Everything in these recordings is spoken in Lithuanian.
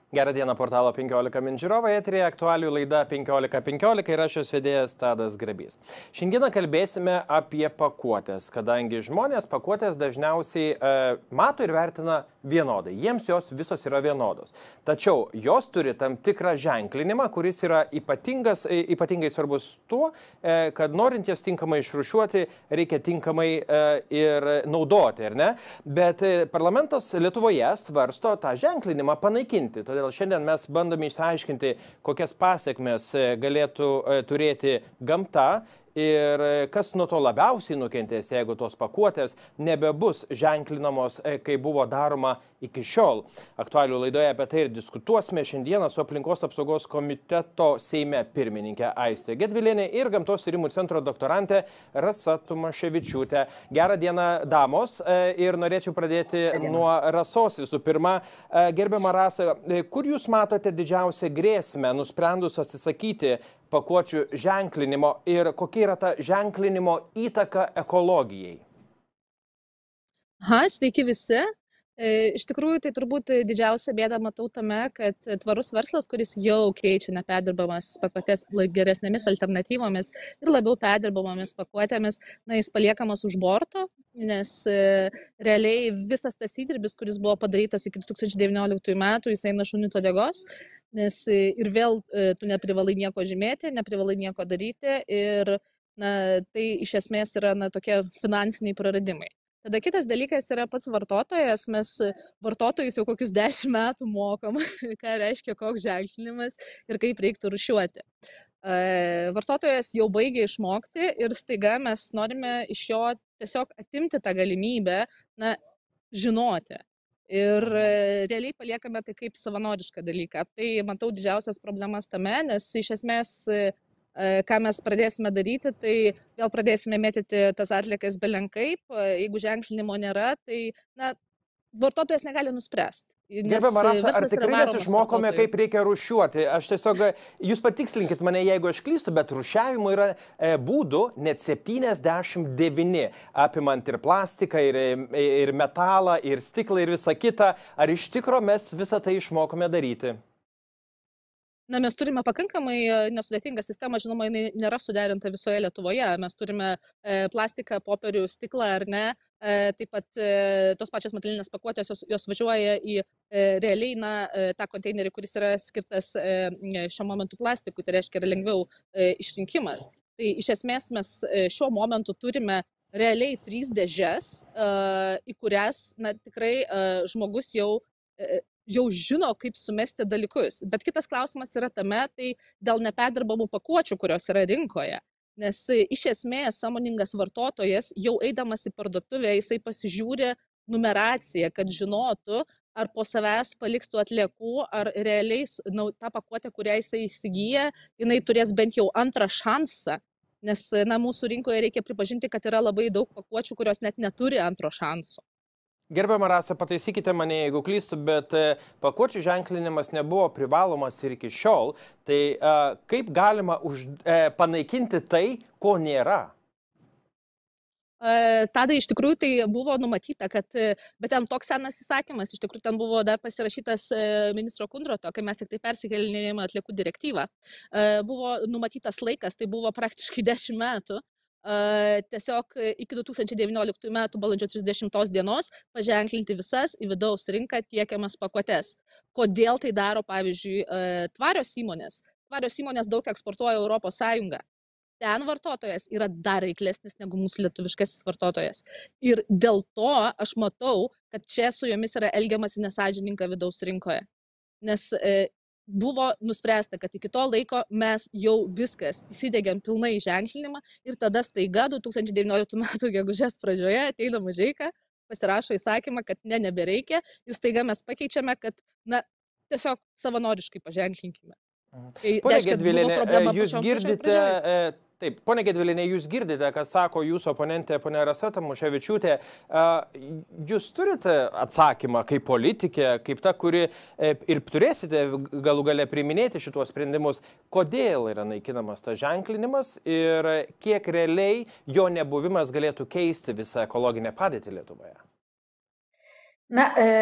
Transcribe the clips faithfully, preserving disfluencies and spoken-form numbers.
Gerą dieną, portalo penkiolika min žiūrovai, eteryje aktualijų laida penkiolika penkiolika ir aš jos vedėjas Tadas Grabys. Šiandieną kalbėsime apie pakuotės, kadangi žmonės pakuotės dažniausiai e, mato ir vertina vienodai. Jiems jos visos yra vienodos. Tačiau jos turi tam tikrą ženklinimą, kuris yra ypatingas, e, ypatingai svarbus tuo, e, kad norint jas tinkamai išrūšiuoti, reikia tinkamai e, ir naudoti, ar ne? Bet e, parlamentas Lietuvoje svarsto tą ženklinimą panaikinti. Todėl šiandien mes bandome išsiaiškinti, kokias pasekmes galėtų turėti gamta ir kas nuo to labiausiai nukentės, jeigu tos pakuotės nebebus ženklinamos, kai buvo daroma iki šiol. Aktualių laidoje apie tai ir diskutuosime šiandieną su Aplinkos apsaugos komiteto Seime pirmininkė Aistė Gedvilienė ir Gamtos tyrimų centro doktorantė Rasa Tumaševičiūtė. Gerą dieną, damos, ir norėčiau pradėti nuo Rasos visų pirma. Gerbiama Rasa, kur jūs matote didžiausią grėsmę, nusprendus atsisakyti pakuočių ženklinimo ir kokia yra ta ženklinimo įtaka ekologijai? Aha, sveiki visi. Iš tikrųjų, tai turbūt didžiausia bėda matau tame, kad tvarus verslas, kuris jau keičia neperdirbamas pakuotės geresnėmis alternatyvomis ir labiau perdirbamomis pakuotėmis, na, jis paliekamas už borto, nes realiai visas tas įdirbis, kuris buvo padarytas iki du tūkstančiai devynioliktųjų metų, jis eina šuniui uodegos, nes ir vėl tu neprivalai nieko žymėti, neprivalai nieko daryti ir na, tai iš esmės yra na, tokie finansiniai praradimai. Tada kitas dalykas yra pats vartotojas, mes vartotojus jau kokius dešimt metų mokam, ką reiškia koks ženklinimas ir kaip reiktų rūšiuoti. Vartotojas jau baigia išmokti ir staiga mes norime iš jo tiesiog atimti tą galimybę na, žinoti. Ir realiai paliekame tai kaip savanorišką dalyką. Tai matau didžiausias problemas tame, nes iš esmės ką mes pradėsime daryti, tai vėl pradėsime mėtyti tas atliekas belenkaip. Jeigu ženklinimo nėra, tai na, vartotojas negali nuspręsti. Gerbiama Rasa, ar tikrai mes išmokome, kaip reikia rūšiuoti? Aš tiesiog, jūs patikslinkit mane, jeigu aš klystu, bet rūšiavimo yra būdų net septyniasdešimt devyni, apimant ir plastiką, ir, ir metalą, ir stiklą, ir visą kitą. Ar iš tikro mes visą tai išmokome daryti? Na, mes turime pakankamai nesudėtingą sistemą, žinoma, jinai nėra suderinta visoje Lietuvoje. Mes turime e, plastiką, popierių, stiklą ar ne. E, taip pat e, tos pačios metalinės pakuotės, jos, jos važiuoja į e, realiai na, e, tą konteinerį, kuris yra skirtas e, šiuo momentu plastikui, tai reiškia yra lengviau e, išrinkimas. Tai iš esmės mes e, šiuo momentu turime realiai trys dėžes, e, į kurias na, tikrai e, žmogus jau e, jau žino, kaip sumesti dalykus. Bet kitas klausimas yra tame, tai dėl neperdirbamų pakuočių, kurios yra rinkoje. Nes iš esmės sąmoningas vartotojas, jau eidamas į parduotuvę, jisai pasižiūri numeraciją, kad žinotų, ar po savęs paliks tų atliekų, ar realiai na, tą pakuotę, kurią jisai įsigyja, jinai turės bent jau antrą šansą. Nes na, mūsų rinkoje reikia pripažinti, kad yra labai daug pakuočių, kurios net neturi antro šanso. Gerbiama Rasa, pataisykite mane, jeigu klystu, bet pakuočių ženklinimas nebuvo privalomas ir iki šiol. Tai kaip galima už, panaikinti tai, ko nėra? Tada iš tikrųjų tai buvo numatyta, kad, bet ten toks senas įsakymas, iš tikrųjų ten buvo dar pasirašytas ministro Kundroto, kai mes tik tai persikėlinėjome atliekų direktyvą. Buvo numatytas laikas, tai buvo praktiškai dešimt metų. Tiesiog iki du tūkstančiai devynioliktųjų metų balandžio trisdešimtos dienos paženklinti visas į vidaus rinką tiekiamas pakuotes. Kodėl tai daro, pavyzdžiui, tvarios įmonės? Tvarios įmonės daug eksportuoja Europos Sąjungą. Ten vartotojas yra dar reiklesnis negu mūsų lietuviškasis vartotojas. Ir dėl to aš matau, kad čia su jomis yra elgiamasi nesąžininga vidaus rinkoje. Nes buvo nuspręsta, kad iki to laiko mes jau viskas įsidėgiam pilnai ženklinimą ir tada staiga du tūkstančiai devynioliktų metų gegužės pradžioje ateina Mažeika, pasirašo įsakymą, kad ne, nebereikia ir staiga mes pakeičiame, kad na, tiesiog savanoriškai paženklinkime. Tai Pone Gedvilienė, jūs girdite, taip, pone Gedvilienė, jūs girdite, ką sako jūsų oponentė, ponė Rasa Tumaševičiūtė. Jūs turite atsakymą kaip politikė, kaip ta, kuri ir turėsite galų gale priiminėti šituos sprendimus, kodėl yra naikinamas tas ženklinimas ir kiek realiai jo nebuvimas galėtų keisti visą ekologinę padėtį Lietuvoje? Na, e...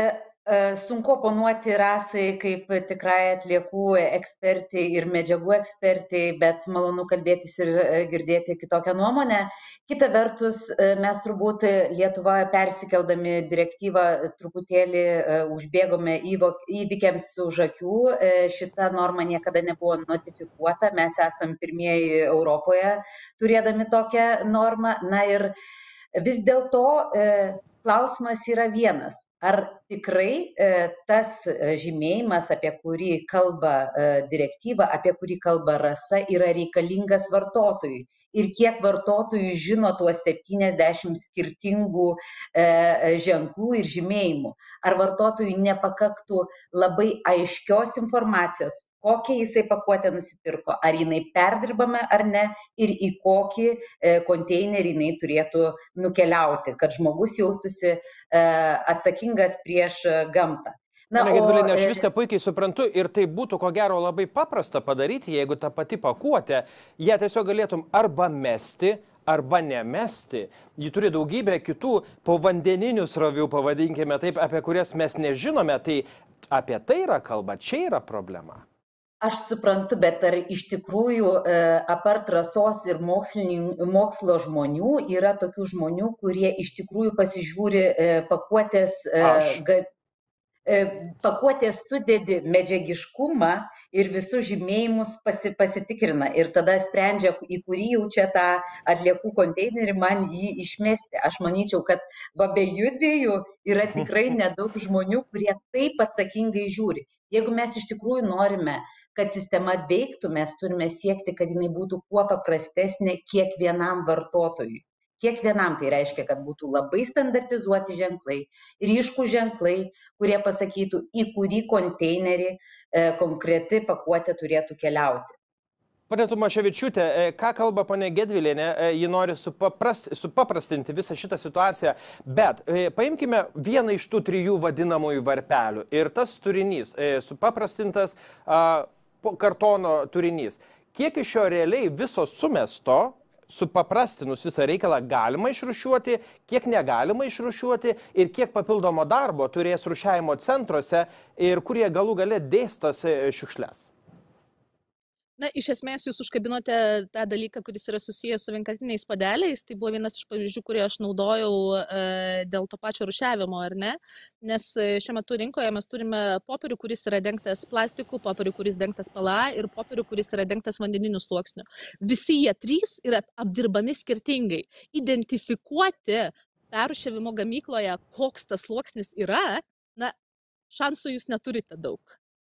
Sunku oponuoti Rasai kaip tikrai atliekų ekspertai ir medžiagų ekspertai, bet malonu kalbėtis ir girdėti kitokią nuomonę. Kita vertus, mes turbūt Lietuvoje persikeldami direktyvą truputėlį užbėgome įvykiams už akių. Šita norma niekada nebuvo notifikuota, mes esam pirmieji Europoje turėdami tokią normą. Na ir vis dėlto klausimas yra vienas. Ar tikrai tas žymėjimas, apie kurį kalba direktyva, apie kurį kalba Rasa, yra reikalingas vartotojui? Ir kiek vartotojų žino tuos septyniasdešimt skirtingų ženklų ir žymėjimų? Ar vartotojui nepakaktų labai aiškios informacijos, kokią jisai pakuotę nusipirko, ar jinai perdirbama ar ne, ir į kokį konteinerį jinai turėtų nukeliauti, kad žmogus jaustųsi atsakingas prieš gamtą. Na, Pane Gedvilinė, aš viską puikiai suprantu ir tai būtų ko gero labai paprasta padaryti, jeigu ta pati pakuotė, ją tiesiog galėtum arba mesti, arba nemesti. Ji turi daugybę kitų povandeninių srovių, pavadinkime taip, apie kurias mes nežinome, tai apie tai yra kalba, čia yra problema. Aš suprantu, bet ar iš tikrųjų apart Rasos ir mokslo žmonių yra tokių žmonių, kurie iš tikrųjų pasižiūri pakuotės, pakuotės sudėdį medžiagiškumą ir visus žymėjimus pasi, pasitikrina ir tada sprendžia, į kurį jau čia tą atliekų konteinerį man jį išmesti. Aš manyčiau, kad be jų dviejų yra tikrai nedaug žmonių, kurie taip atsakingai žiūri. Jeigu mes iš tikrųjų norime, kad sistema veiktų, mes turime siekti, kad jinai būtų kuo paprastesnė kiekvienam vartotojui. Kiekvienam tai reiškia, kad būtų labai standartizuoti ženklai, ryškūs ženklai, kurie pasakytų, į kurį konteinerį e, konkreti pakuotė turėtų keliauti. Pane Tumaševičiūtė, ką kalba pane Gedvilienė, ji nori supapras, supaprastinti visą šitą situaciją, bet paimkime vieną iš tų trijų vadinamųjų varpelių ir tas turinys, supaprastintas a, kartono turinys. Kiek iš jo realiai viso sumesto, supaprastinus visą reikalą galima išrūšiuoti, kiek negalima išrūšiuoti ir kiek papildomo darbo turės rūšiavimo centruose ir kurie galų gale dėstos šiukšles? Na, iš esmės jūs užkabinote tą dalyką, kuris yra susijęs su vienkartiniais padeliais. Tai buvo vienas iš pavyzdžių, kurį aš naudojau e, dėl to pačio rūšiavimo, ar ne? Nes šiuo metu rinkoje mes turime popierių, kuris yra dengtas plastiku, popierių, kuris dengtas pala ir popierių, kuris yra dengtas vandeniniu sluoksniu. Visi jie trys yra apdirbami skirtingai. Identifikuoti perrūšiavimo gamykloje, koks tas sluoksnis yra, na, šansų jūs neturite daug.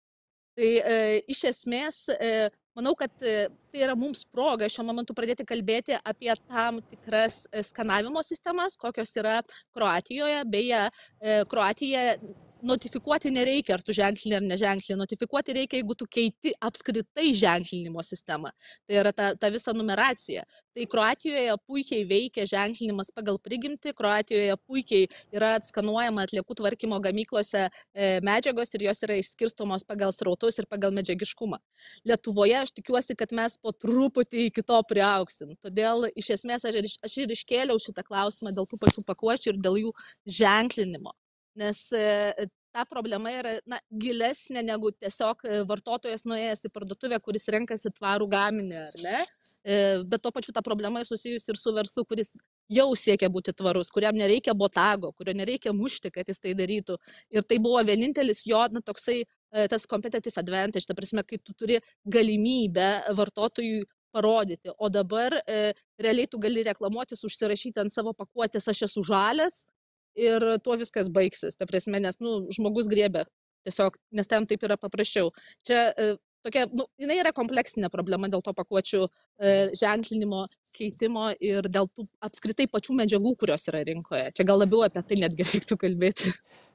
Tai e, iš esmės... E, Manau, kad tai yra mums proga šiuo momentu pradėti kalbėti apie tam tikras skanavimo sistemas, kokios yra Kroatijoje. Beje, Kroatija notifikuoti nereikia, ar tu ženklini ar neženklini. Notifikuoti reikia, jeigu tu keiti apskritai ženklinimo sistemą. Tai yra ta, ta visa numeracija. Tai Kroatijoje puikiai veikia ženklinimas pagal prigimtį, Kroatijoje puikiai yra atskanuojama atliekų tvarkymo gamyklose medžiagos ir jos yra išskirstomos pagal srautus ir pagal medžiagiškumą. Lietuvoje aš tikiuosi, kad mes po truputį iki to priaugsim. Todėl iš esmės aš ir, aš ir iškėliau šitą klausimą dėl tų pačių pakuočių ir dėl jų ženklinimo. Nes e, ta problema yra na, gilesnė negu tiesiog vartotojas nuėjęs į parduotuvę, kuris renkasi tvarų gaminį, ar ne? E, bet to pačiu ta problema susijusi ir su verslu, kuris jau siekia būti tvarus, kuriam nereikia botago, kurio nereikia mušti, kad jis tai darytų. Ir tai buvo vienintelis jo na, toksai tas competitive advantage, ta prasme, kai tu turi galimybę vartotojui parodyti. O dabar e, realiai tu gali reklamuotis, užsirašyti ant savo pakuotės, aš esu žalias. Ir tuo viskas baigsis, ta prasme, nes nu, žmogus griebia tiesiog, nes ten taip yra paprasčiau. Čia e, tokia, nu, jinai yra kompleksinė problema dėl to pakuočių e, ženklinimo, keitimo ir dėl tų apskritai pačių medžiagų, kurios yra rinkoje. Čia gal labiau apie tai netgi reiktų kalbėti.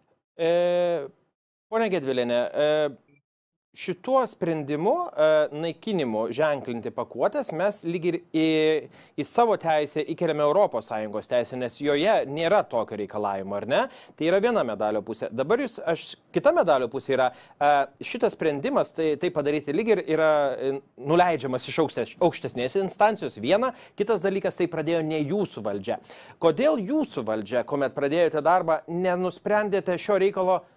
E, Pone Gedvilienė, e, šituo sprendimu, e, naikinimu ženklinti pakuotės, mes lyg ir į, į savo teisę įkeliame Europos Sąjungos teisę, nes joje nėra tokio reikalavimo, ar ne? Tai yra viena medalio pusė. Dabar jūs, aš, kita medalio pusė yra, e, šitas sprendimas, tai, tai padaryti lyg ir yra nuleidžiamas iš aukštės, aukštesnės instancijos viena, kitas dalykas, tai pradėjo ne jūsų valdžia. Kodėl jūsų valdžia, kuomet pradėjote darbą, nenusprendėte šio reikalo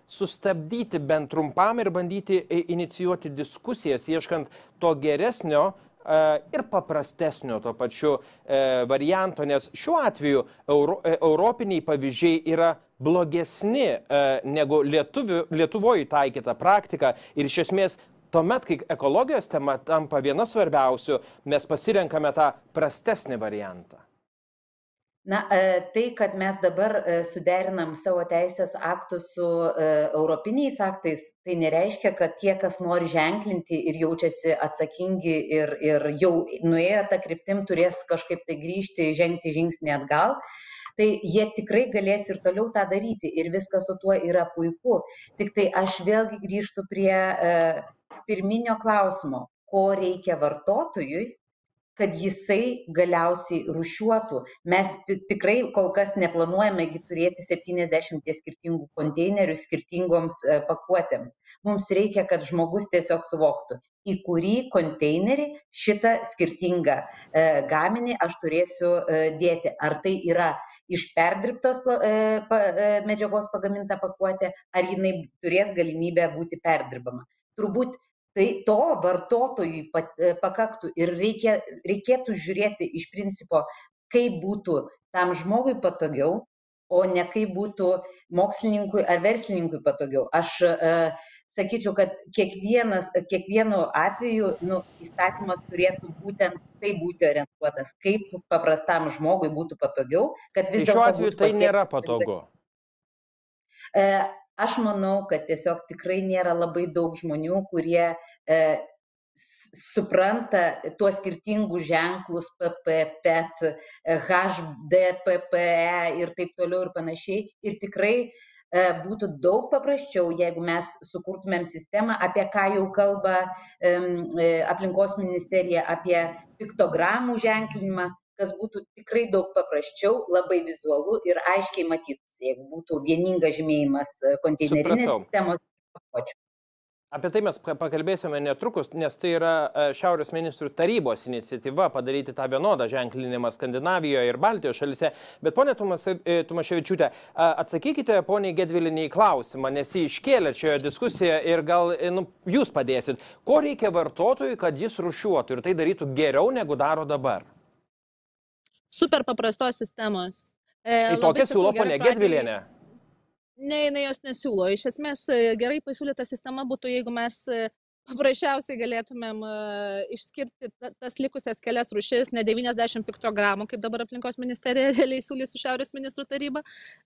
sustabdyti bent trumpam ir bandyti inicijuoti diskusijas, ieškant to geresnio ir paprastesnio to pačiu varianto, nes šiuo atveju euro, europiniai pavyzdžiai yra blogesni negu Lietuvių, Lietuvoje taikyta praktika ir iš esmės tuomet, kai ekologijos tema tampa viena svarbiausių, mes pasirenkame tą prastesnį variantą. Na, tai, kad mes dabar suderinam savo teisės aktus su europiniais aktais, tai nereiškia, kad tie, kas nori ženklinti ir jaučiasi atsakingi ir, ir jau nuėjo tą kryptim, turės kažkaip tai grįžti, žengti žingsnį atgal. Tai jie tikrai galės ir toliau tą daryti ir viskas su tuo yra puiku. Tik tai aš vėlgi grįžtu prie e, pirminio klausimo, ko reikia vartotojui, kad jisai galiausiai rūšiuotų. Mes tikrai kol kas neplanuojame turėti septyniasdešimt skirtingų konteinerių skirtingoms pakuotėms. Mums reikia, kad žmogus tiesiog suvoktų, į kurį konteinerį šitą skirtingą e, gaminį aš turėsiu e, dėti. Ar tai yra iš perdirbtos e, pa, e, medžiagos pagaminta pakuotė, ar jinai turės galimybę būti perdirbama. Turbūt tai to vartotojui pakaktų ir reikia, reikėtų žiūrėti iš principo, kaip būtų tam žmogui patogiau, o ne kaip būtų mokslininkui ar verslininkui patogiau. Aš e, sakyčiau, kad kiekvienas, kiekvienu atveju nu, įstatymas turėtų būtent tai būti orientuotas, kaip paprastam žmogui būtų patogiau. Kad vis tai šiuo atveju tai nėra patogu. E, Aš manau, kad tiesiog tikrai nėra labai daug žmonių, kurie e, supranta tuos skirtingus ženklus P P, P E T, H D P P E ir taip toliau ir panašiai. Ir tikrai e, būtų daug paprasčiau, jeigu mes sukurtumėm sistemą, apie ką jau kalba e, aplinkos ministerija, apie piktogramų ženklinimą, kas būtų tikrai daug paprasčiau, labai vizualu ir aiškiai matytųsi, jeigu būtų vieningas žymėjimas konteinerinės sistemos pakuočių. Apie tai mes pakalbėsime netrukus, nes tai yra Šiaurės ministrų tarybos iniciatyva padaryti tą vienodą ženklinimą Skandinavijoje ir Baltijos šalyse. Bet ponė Tumaševičiūtė, atsakykite poniai Gedvilienei į klausimą, nes jį iškėlė šioje diskusijoje ir gal nu, jūs padėsit. Ko reikia vartotojui, kad jis rūšiuotų ir tai darytų geriau negu daro dabar? Super paprastos sistemos. Tai tokia siūlo ponė Gedvilienė? Ne, jinai jos nesiūlo. Iš esmės gerai pasiūlyta sistema būtų, jeigu mes paprasčiausiai galėtumėm išskirti tas likusias kelias rūšis, ne devyniasdešimt piktogramų, kaip dabar aplinkos ministerija realiai siūlys su Šiaurės ministrų taryba,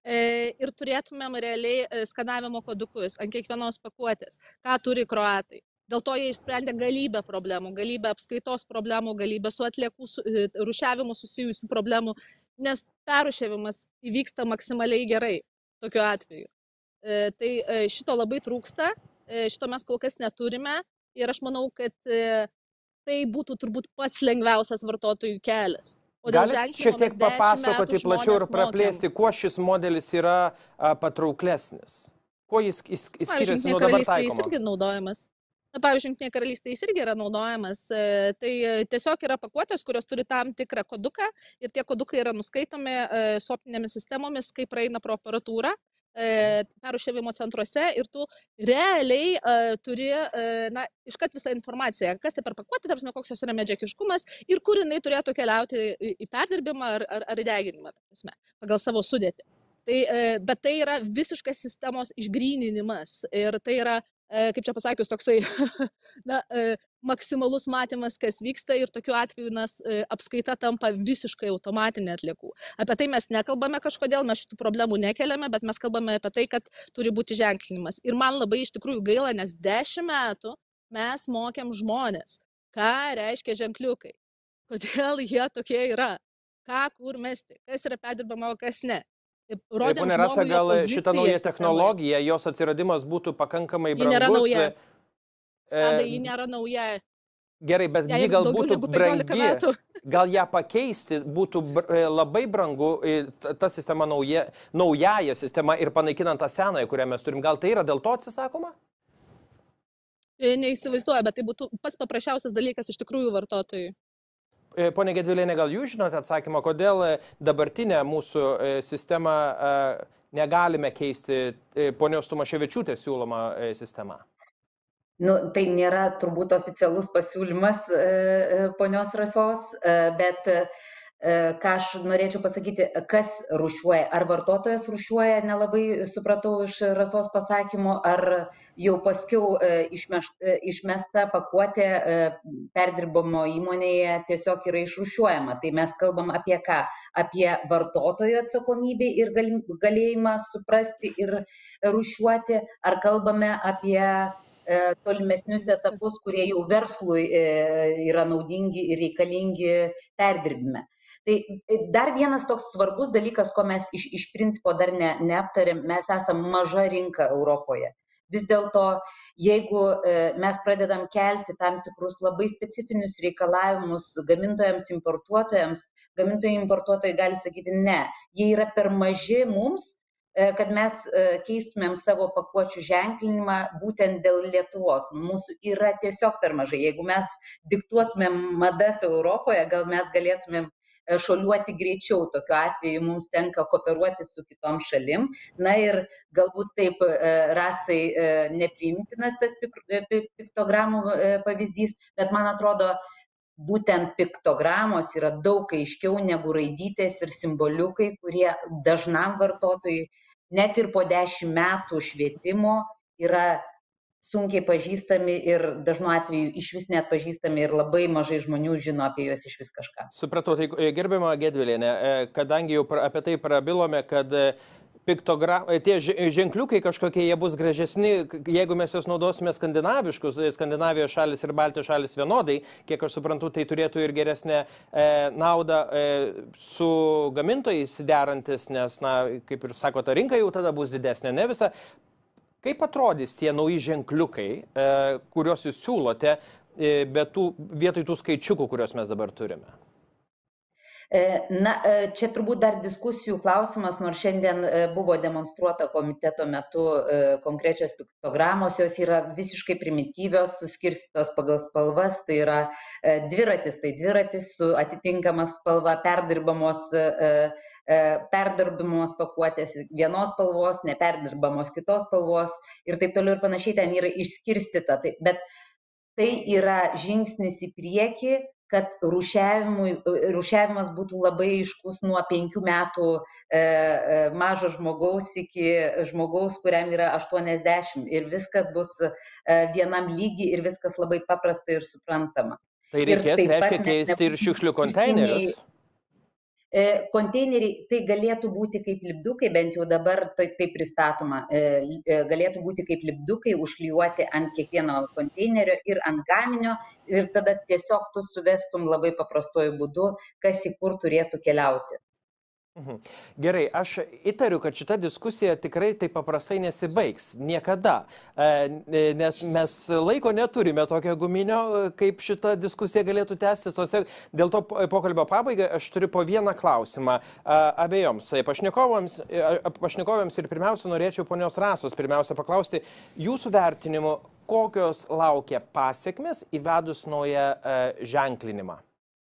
ir turėtumėm realiai skanavimo kodukus ant kiekvienos pakuotės, ką turi kroatai. Dėl to jie išsprendė galybę problemų, galybę apskaitos problemų, galybę su atliekų rūšiavimu susijusių problemų, nes perrūšiavimas įvyksta maksimaliai gerai tokiu atveju. E, tai šito labai trūksta, e, šito mes kol kas neturime ir aš manau, kad e, tai būtų turbūt pats lengviausias vartotojų kelias. Galite šiek tiek papasakoti plačiau ir praplėsti, kuo šis modelis yra a, patrauklesnis? Kuo jis, jis, jis skiriasi nuo dabar taikomo? Jis irgi naudojamas. Na, pavyzdžiui, Jungtinėje karalystėje jis irgi yra naudojamas. Tai tiesiog yra pakuotės, kurios turi tam tikrą koduką ir tie kodukai yra nuskaitomi su optinėmis sistemomis, kai praeina pro aparatūrą perrūšiavimo centruose ir tu realiai turi na, iškart visą informaciją, kas tai per pakuotė, tarpsime, koks jos yra medžiagiškumas ir kur jinai turėtų keliauti į perdirbimą ar, ar, ar į deginimą, tarpsime, pagal savo sudėtį. Tai, bet tai yra visiškas sistemos išgryninimas ir tai yra kaip čia pasakius, toksai na, maksimalus matymas, kas vyksta ir tokiu atveju nas, apskaita tampa visiškai automatinė atliekų. Apie tai mes nekalbame kažkodėl, mes šitų problemų nekeliame, bet mes kalbame apie tai, kad turi būti ženklinimas. Ir man labai iš tikrųjų gaila, nes dešimt metų mes mokėm žmonės, ką reiškia ženkliukai, kodėl jie tokie yra, ką kur mesti, kas yra perdirbama, o kas ne. Pone Rasa, gal šita nauja technologija, jos atsiradimas būtų pakankamai brangus? Ji nėra nauja. Tada ji nėra nauja. Gerai, bet ji gal būtų brangi. Gal ją pakeisti būtų labai brangu, ta sistema nauja, naujaja sistema ir panaikinant tą senąją, kurią mes turim. Gal tai yra dėl to atsisakoma? Neįsivaizduoju, bet tai būtų pats paprasčiausias dalykas iš tikrųjų vartotojui. Pone Gedvilienė, gal jūs žinote atsakymą, kodėl dabartinė mūsų sistema negalime keisti ponios Tumaševičiūtės siūlomą sistemą? Nu, tai nėra turbūt oficialus pasiūlymas e, ponios Rasos, e, bet e, ką aš norėčiau pasakyti, kas rūšiuoja, ar vartotojas rūšiuoja, nelabai supratau iš Rasos pasakymo, ar jau paskiau e, išmeš, e, išmesta pakuotė e, perdirbamo įmonėje tiesiog yra išrūšiuojama. Tai mes kalbam apie ką? Apie vartotojo atsakomybę ir gal, galėjimą suprasti ir rūšiuoti, ar kalbame apie tolimesnius etapus, kurie jau verslui yra naudingi ir reikalingi perdirbime. Tai dar vienas toks svarbus dalykas, ko mes iš, iš principo dar ne, neaptarėm, mes esame maža rinka Europoje. Vis dėlto, jeigu mes pradedam kelti tam tikrus labai specifinius reikalavimus gamintojams, importuotojams, gamintojai importuotojai gali sakyti ne, jie yra per maži mums, kad mes keistumėm savo pakuočių ženklinimą būtent dėl Lietuvos. Mūsų yra tiesiog per mažai. Jeigu mes diktuotumėm madas Europoje, gal mes galėtumėm šuoliuoti greičiau. Tokiu atveju mums tenka kooperuoti su kitom šalim. Na ir galbūt taip Rasai nepriimtinas tas piktogramų pavyzdys, bet man atrodo, būtent piktogramos yra daug aiškiau negu raidytės ir simboliukai, kurie dažnam vartotojui net ir po dešimt metų švietimo yra sunkiai pažįstami ir dažnu atveju iš vis net pažįstami ir labai mažai žmonių žino apie juos iš vis kažką. Supratau, tai gerbiama Gedvilienė, kadangi jau apie tai prabilome, kad piktogram, tie ženkliukai kažkokie jie bus gražesni, jeigu mes juos naudosime skandinaviškus, Skandinavijos šalis ir Baltijos šalis vienodai, kiek aš suprantu, tai turėtų ir geresnę e, naudą e, su gamintojais derantis, nes, na, kaip ir sako, ta rinka jau tada bus didesnė, ne visa. Kaip atrodys tie nauji ženkliukai, e, kuriuos jūs siūlote, e, bet tų, vietoj tų skaičiukų, kuriuos mes dabar turime? Na, čia turbūt dar diskusijų klausimas, nors šiandien buvo demonstruota komiteto metu konkrečios piktogramos, jos yra visiškai primityvios, suskirstytos pagal spalvas, tai yra dviratis, tai dviratis su atitinkama spalva, perdirbamos, perdirbamos pakuotės vienos spalvos, neperdirbamos kitos spalvos ir taip toliau ir panašiai ten yra išskirstyta, tai, bet tai yra žingsnis į priekį, kad rūšiavimas būtų labai aiškus nuo penkių metų e, mažo žmogaus iki žmogaus, kuriam yra aštuoniasdešimt ir viskas bus e, vienam lygi ir viskas labai paprasta ir suprantama. Tai reikės, reiškia, keisti ir šiukšlių konteinerius? Konteineriai tai galėtų būti kaip lipdukai, bent jau dabar tai, tai pristatoma, galėtų būti kaip lipdukai užklijuoti ant kiekvieno konteinerio ir ant gaminio ir tada tiesiog tu suvestum labai paprastuoju būdu, kas į kur turėtų keliauti. Gerai, aš įtariu, kad šita diskusija tikrai taip paprastai nesibaigs. Niekada. Nes mes laiko neturime tokio guminio, kaip šita diskusija galėtų tęstis. Dėl to pokalbio pabaigai aš turiu po vieną klausimą abiejoms pašnekovams, pašnekovėms ir pirmiausia norėčiau ponios Rasos pirmiausia paklausti jūsų vertinimu, kokios laukia pasiekmes įvedus naują ženklinimą.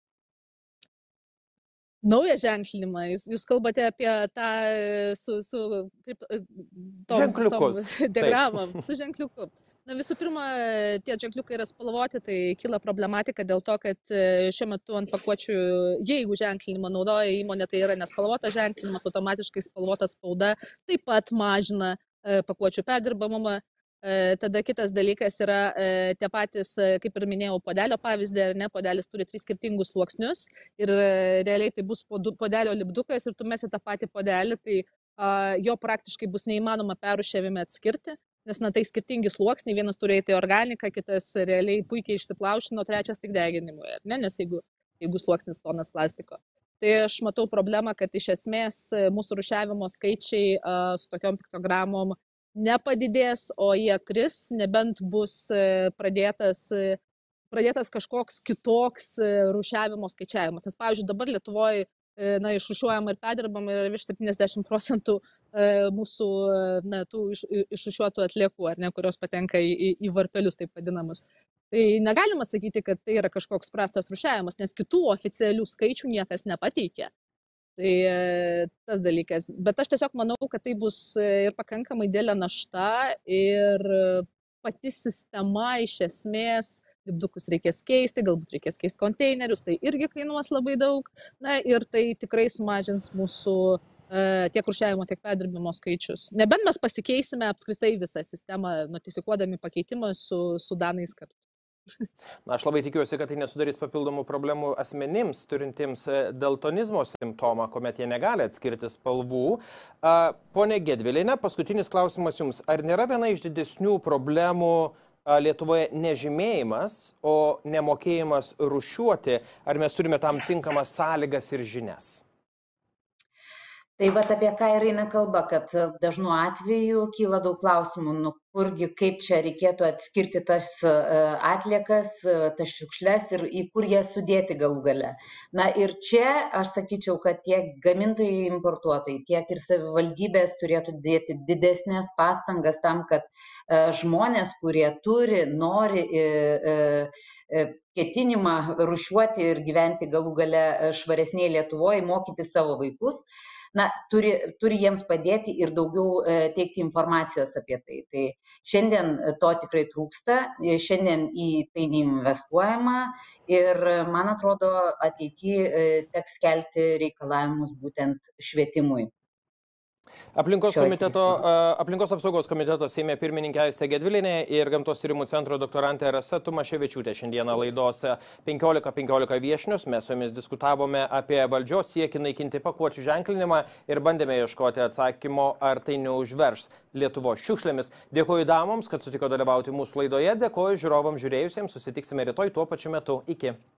Naują ženklinimą. Jūs, jūs kalbate apie tą su, su kaip, tom diagramom, su ženkliuku. Na, visų pirma, tie ženkliukai yra spalvoti, tai kyla problematika dėl to, kad šiuo metu ant pakuočių, jeigu ženklinimą naudoja įmonė, tai yra nespalvota ženklinimas, automatiškai spalvota spauda taip pat mažina pakuočių perdirbamumą. Tada kitas dalykas yra tie patys, kaip ir minėjau, podelio pavyzdį, ar ne, podelis turi tris skirtingus sluoksnius ir realiai tai bus podelio lipdukas ir tu mesi tą patį podelį, tai jo praktiškai bus neįmanoma perrūšiavime atskirti, nes na tai skirtingi sluoksniai, vienas turi eiti organiką, kitas realiai puikiai išsiplaušino, trečias tik deginimui, ar ne, nes jeigu, jeigu sluoksnis tonas plastiko. Tai aš matau problemą, kad iš esmės mūsų rūšiavimo skaičiai su tokiom piktogramom nepadidės, o jie kris, nebent bus pradėtas, pradėtas kažkoks kitoks rūšiavimo skaičiavimas. Nes, pavyzdžiui, dabar Lietuvoje na, išrūšiuojama ir perdirbama yra virš septyniasdešimt procentų mūsų na, tų iš, išrūšiuotų atliekų, ar ne, kurios patenka į, į varpelius, taip vadinamus. Tai negalima sakyti, kad tai yra kažkoks prastas rūšiavimas, nes kitų oficialių skaičių niekas nepateikė. Tai tas dalykas. Bet aš tiesiog manau, kad tai bus ir pakankamai didelė našta ir pati sistema iš esmės, lipdukus reikės keisti, galbūt reikės keisti konteinerius, tai irgi kainuos labai daug. Na ir tai tikrai sumažins mūsų tiek rūšiavimo, tiek perdirbimo skaičius. Nebent mes pasikeisime apskritai visą sistemą, notifikuodami pakeitimą su, su danais kartu. Na, aš labai tikiuosi, kad tai nesudarys papildomų problemų asmenims, turintiems daltonizmo simptomą, kuomet jie negali atskirti spalvų. Pone Gedviliene, paskutinis klausimas jums. Ar nėra viena iš didesnių problemų Lietuvoje nežymėjimas, o nemokėjimas rūšiuoti? Ar mes turime tam tinkamas sąlygas ir žinias? Tai vat apie ką ir eina kalba, kad dažnu atveju kyla daug klausimų, nu kurgi, kaip čia reikėtų atskirti tas atliekas, tas šiukšles ir į kur jas sudėti galų gale. Na ir čia aš sakyčiau, kad tiek gamintojai, importuotojai, tiek ir savivaldybės turėtų dėti didesnės pastangas tam, kad žmonės, kurie turi, nori ketinimą rūšiuoti ir gyventi galų gale švaresnėje Lietuvoje, mokyti savo vaikus, na, turi, turi jiems padėti ir daugiau e, teikti informacijos apie tai. Tai šiandien to tikrai trūksta, šiandien į tai neinvestuojama ir, man atrodo, ateityje e, teks kelti reikalavimus būtent švietimui. Aplinkos, komiteto, aplinkos apsaugos komiteto Seime pirmininkė Aistė Gedvilienė ir Gamtos tyrimų centro doktorantė Rasa Tumaševičiūtė šiandieną laidos penkiolika penkiolika viešnios. Mes su jomis diskutavome apie valdžios siekį naikinti pakuočių ženklinimą ir bandėme ieškoti atsakymo, ar tai neužverš Lietuvos šiukšlėmis. Dėkoju damoms, kad sutiko dalyvauti mūsų laidoje, dėkoju žiūrovams žiūrėjusiems, susitiksime rytoj tuo pačiu metu. Iki.